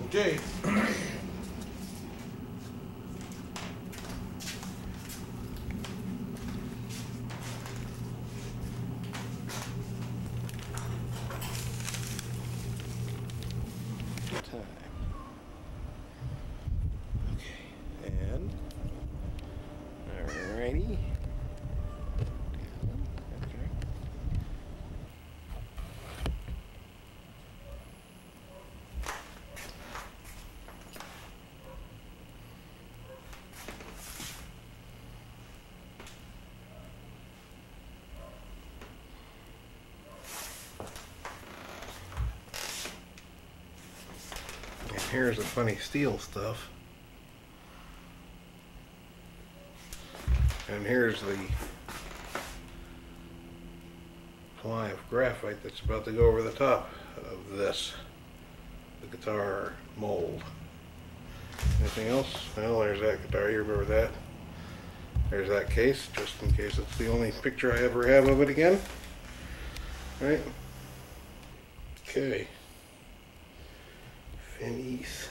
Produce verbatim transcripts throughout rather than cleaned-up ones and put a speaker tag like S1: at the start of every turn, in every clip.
S1: Okay. Time. Okay, and alrighty. Okay. Here's the funny steel stuff. And here's the ply of graphite that's about to go over the top of this, the guitar mold. Anything else? Well, there's that guitar. You remember that? There's that case, just in case it's the only picture I ever have of it again. Right? Okay. Finish.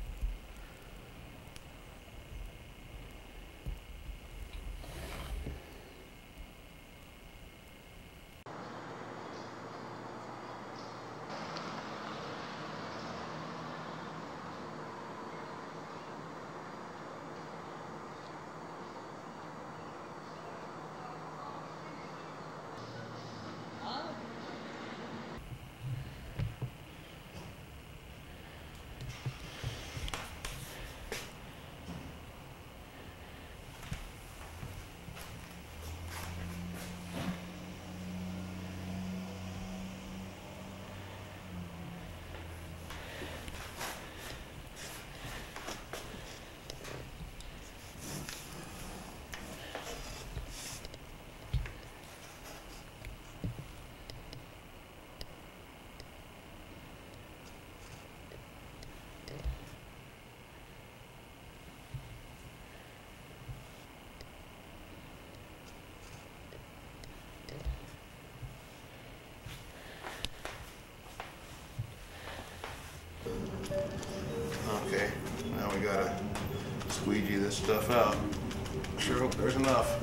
S1: Okay, now we gotta squeegee this stuff out. Sure hope there's enough.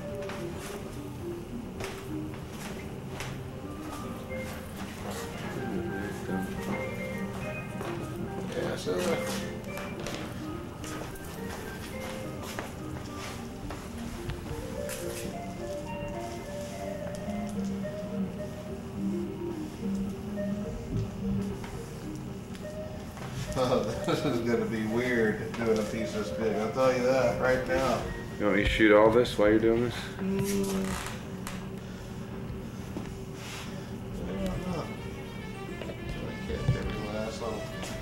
S1: Yeah, so uh, oh, this is going to be weird doing a piece this big. I'll tell you that right now.
S2: You want me to shoot all this while you're doing this?
S1: Mm. I don't know. I can't every last one.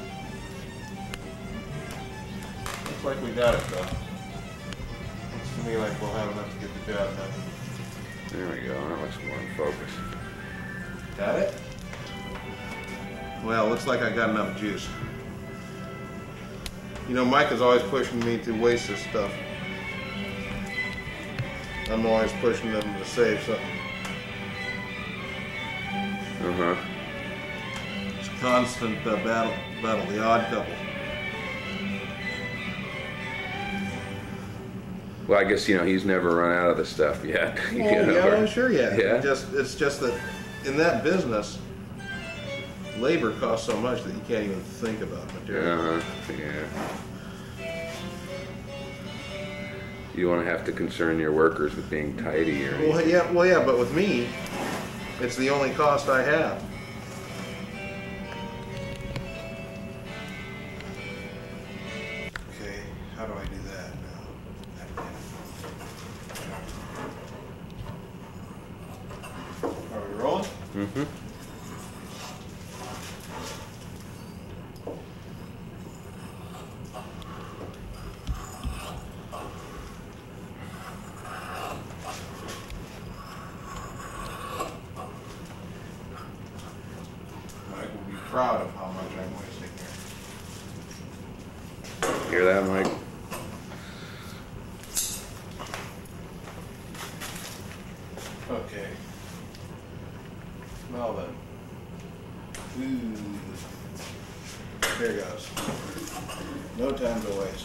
S1: Looks like we got it though. Looks to me like we'll have enough to get the job done.
S2: There we go. That looks more in focus.
S1: Got it? Well, looks like I got enough juice. You know, Mike is always pushing me to waste this stuff. I'm always pushing them to save something.
S2: Uh-huh.
S1: It's a constant uh, battle, battle, the odd couple.
S2: Well, I guess, you know, he's never run out of the stuff yet.
S1: Oh,
S2: You know,
S1: yeah,
S2: or-
S1: I'm sure yet.
S2: Yeah?
S1: Just, it's just that in that business, labor costs so much that you can't even think about material.
S2: Uh-huh. Yeah. You want to have to concern your workers with being tidy or anything.
S1: Well, yeah, well, yeah, but with me, it's the only cost I have. Okay, how do I do that now? Are we rolling?
S2: Mm-hmm.
S1: Proud of how much I'm wasting here.
S2: Hear that, Mike?
S1: Okay. Well then. Ooh. There it goes. No time to waste.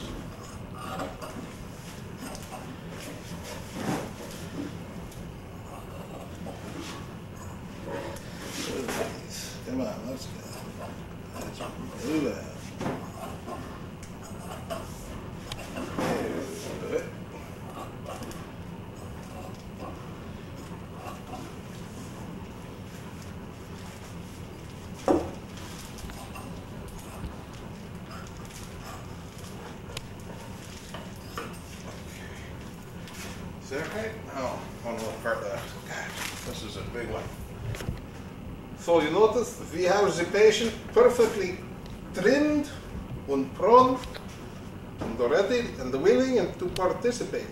S1: Come on, let's go. Let's move out. Do it. Is that right? Oh, one little part left. God, this is a big one. So you notice we have the patient perfectly trimmed and prompt and ready and willing and to participate.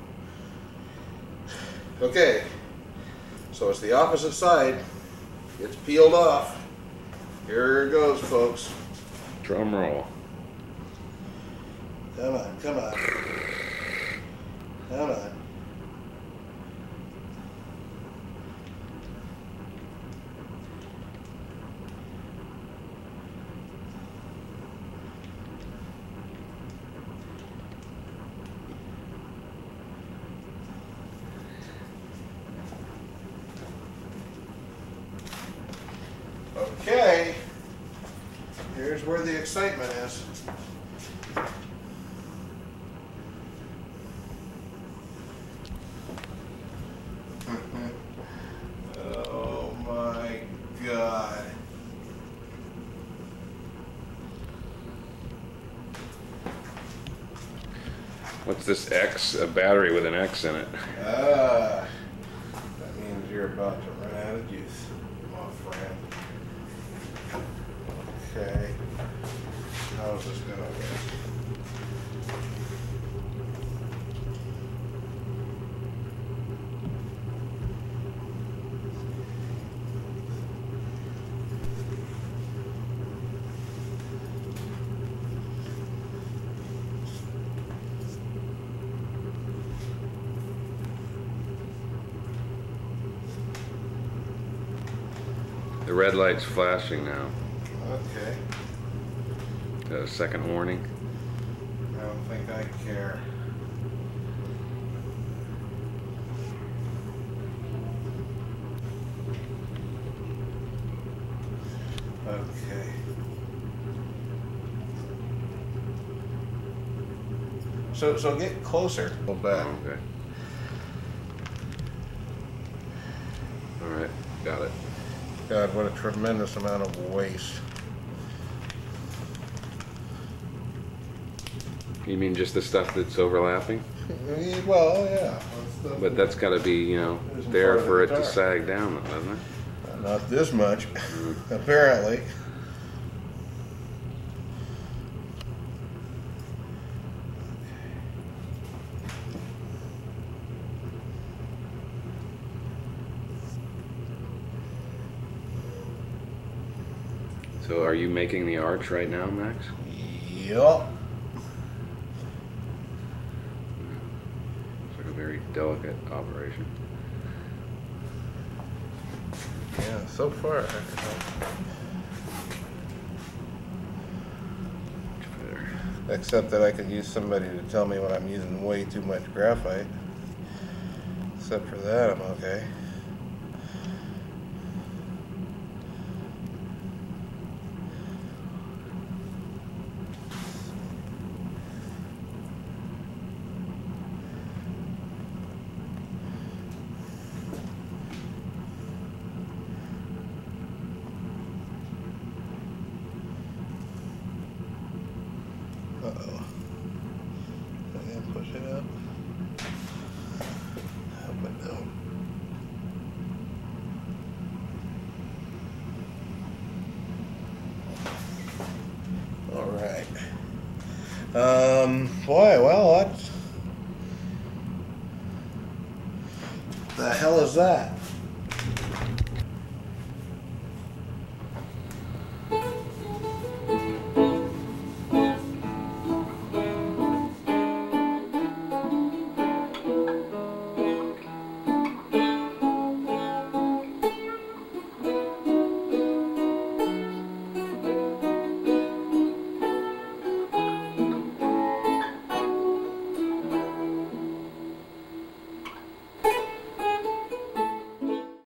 S1: Okay, so it's the opposite side. It's peeled off. Here it goes, folks.
S2: Drum roll.
S1: Come on, come on. Come on. Okay, here's where the excitement is. Oh my God.
S2: What's this X? A battery with an X in it.
S1: Ah, that means you're about to run out of juice, my friend. Okay, how's this gonna work?
S2: The red light's flashing now.
S1: Okay,
S2: Is that a second warning?
S1: I don't think I care. Okay. So, so get closer. Pull back.
S2: Oh, okay. All right, got it.
S1: God, what a tremendous amount of waste.
S2: You mean just the stuff that's overlapping?
S1: Well, yeah.
S2: But that's got to be, you know,
S1: Isn't
S2: there
S1: part of
S2: for
S1: the
S2: it to
S1: guitar.
S2: sag down, though, doesn't it?
S1: Not this much, apparently.
S2: So are you making the arch right now, Max?
S1: Yup.
S2: It's like a very delicate operation.
S1: Yeah, so far.
S2: Much better.
S1: Except that I could use somebody to tell me when I'm using way too much graphite. Except for that, I'm okay. Uh-oh. Can I push it up? I hope I don't. All right. Um, boy, well, that's... The hell is that?